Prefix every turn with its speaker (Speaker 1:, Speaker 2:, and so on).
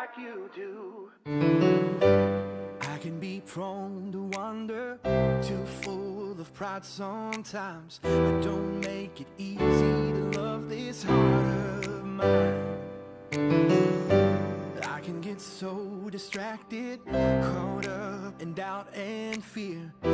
Speaker 1: like you do.
Speaker 2: I can be prone to wander, too full of pride sometimes. I don't make it easy to love this heart of mine. I can get so distracted, caught up in doubt and fear.